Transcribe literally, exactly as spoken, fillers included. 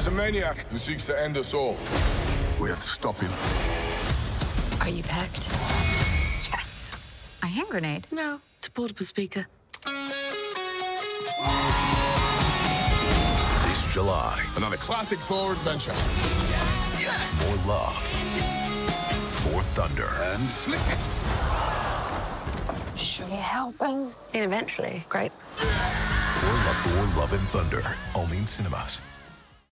There's a maniac who seeks to end us all. We have to stop him. Are you packed? Yes. A hand grenade? No, it's a portable speaker. This July. Another classic Thor adventure. Yes! More love. More thunder. And flick. Should we help him? And eventually, great. More love, Thor, Love and Thunder. Only in cinemas.